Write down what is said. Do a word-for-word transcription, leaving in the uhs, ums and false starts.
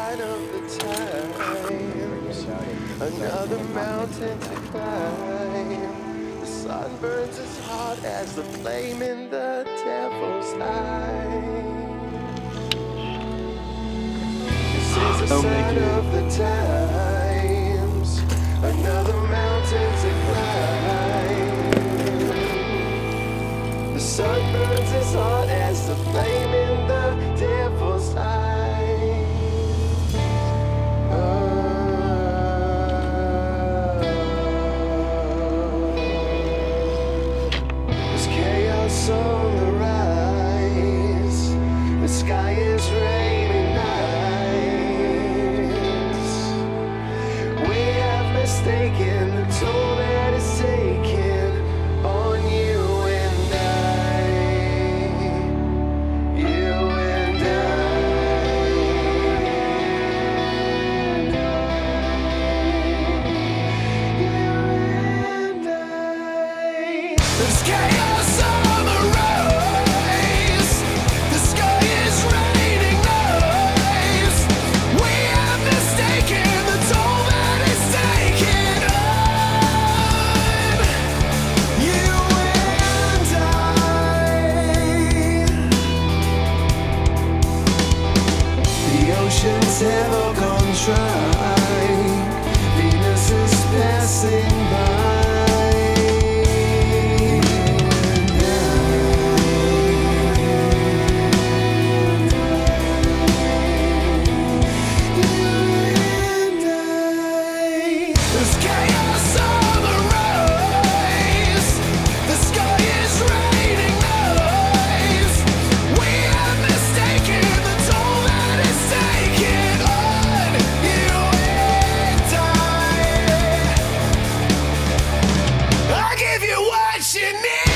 sign of the times, another mountain to climb. The sun burns as hot as the flame in the devil's eye. This is a sign of the times, another mountain to climb. The sun burns as hot as the flame in the devil's eye. On the rise, the sky is raining nights. We have mistaken the toll that is taken on you and I, you and I, you and I. There's chaos on the rise, the sky is raining knives. We have mistaken the toll that is taken on you and I. The oceans have all gone dry, Venus is passing by. You need